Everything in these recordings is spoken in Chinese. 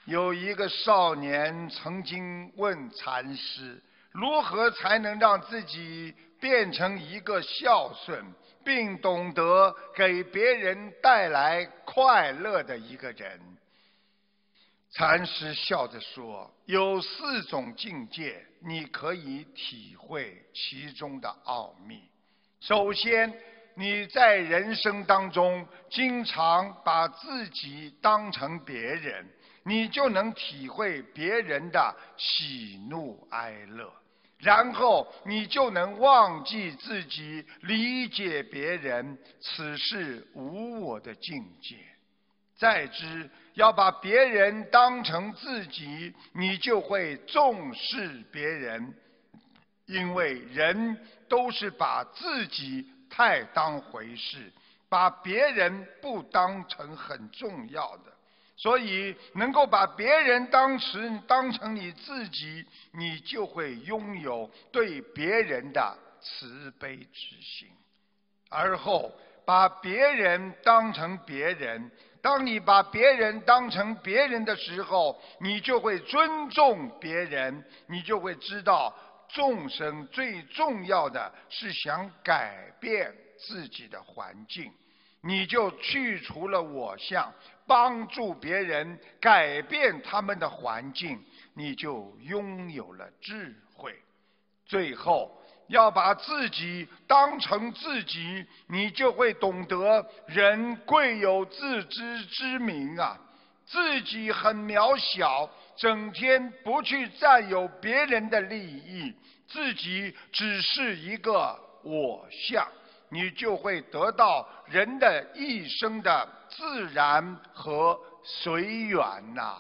有一个少年曾经问禅师，如何才能让自己变成一个孝顺，并懂得给别人带来快乐的一个人？禅师笑着说，有4种境界，你可以体会其中的奥秘。首先，你在人生当中经常把自己当成别人，你就能体会别人的喜怒哀乐，然后你就能忘记自己，理解别人，此是无我的境界。再之，要把别人当成自己，你就会重视别人，因为人都是把自己太当回事，把别人不当成很重要的。所以能够把别人当成你自己，你就会拥有对别人的慈悲之心。而后把别人当成别人，当你把别人当成别人的时候，你就会尊重别人，你就会知道众生最重要的是想改变自己的环境，你就去除了我相，帮助别人改变他们的环境，你就拥有了智慧。最后要把自己当成自己，你就会懂得人贵有自知之明啊，自己很渺小，整天不去占有别人的利益，自己只是一个我相，你就会得到人的一生的自然和随缘呐。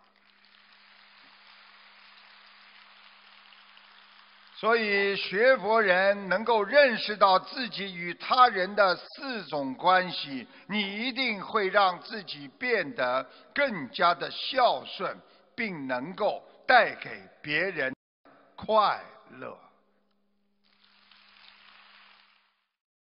所以学佛人能够认识到自己与他人的4种关系，你一定会让自己变得更加的孝顺，并能够带给别人快乐。